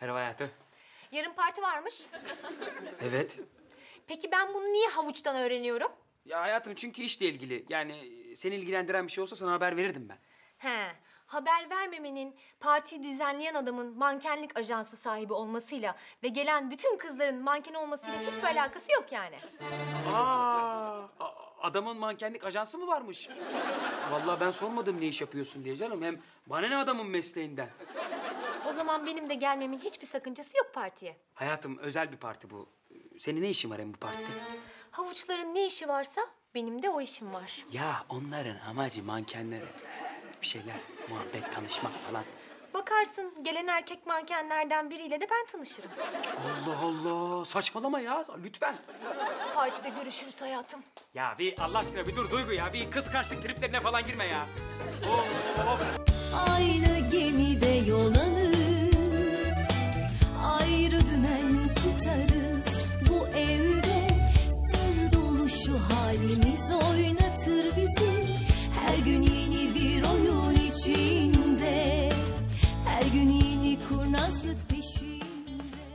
Merhaba hayatım. Yarın parti varmış. Evet. Peki ben bunu niye havuçtan öğreniyorum? Ya hayatım çünkü işle ilgili. Yani seni ilgilendiren bir şey olsa sana haber verirdim ben. He, haber vermemenin partiyi düzenleyen adamın mankenlik ajansı sahibi olmasıyla ve gelen bütün kızların manken olmasıyla hiçbir alakası yok yani. Adamın mankenlik ajansı mı varmış? Vallahi ben sormadım ne iş yapıyorsun diye canım. Hem bana ne adamın mesleğinden. O zaman benim de gelmemin hiçbir sakıncası yok partiye. Hayatım özel bir parti bu. Senin ne işin var hem bu partide? Havuçların ne işi varsa benim de o işim var. Ya onların amacı mankenlere bir şeyler, muhabbet, tanışmak falan. Bakarsın gelen erkek mankenlerden biriyle de ben tanışırım. Allah Allah, saçmalama ya lütfen. Partide görüşürüz hayatım. Ya bir Allah aşkına bir dur Duygu ya. Bir kıskançlık triplerine falan girme ya. Aynı gemide yol alır, ayrı dümen tutarız. Bu evde sır dolu şu halimiz oynar.